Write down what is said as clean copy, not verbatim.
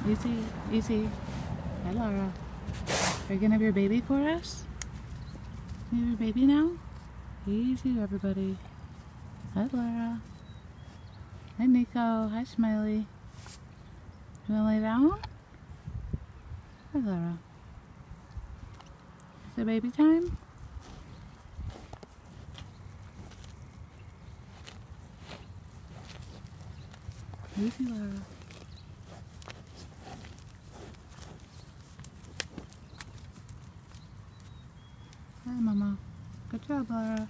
Easy, easy. Hi, Lara. Are you gonna have your baby for us? You have your baby now? Easy, everybody. Hi, Lara. Hi, Nico. Hi, Smiley. You wanna lay down? Hi, Lara. Is it baby time? Easy, Lara. Hi, Mama. Good job, Lara.